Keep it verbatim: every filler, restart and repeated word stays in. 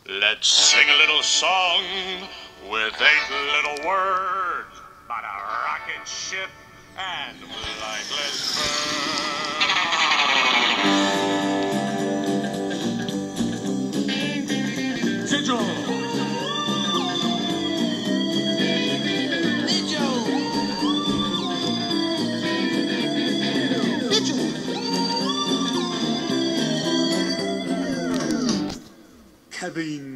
Let's sing a little song with eight little words about a rocket ship and flightless birds. Sigil! Kevin.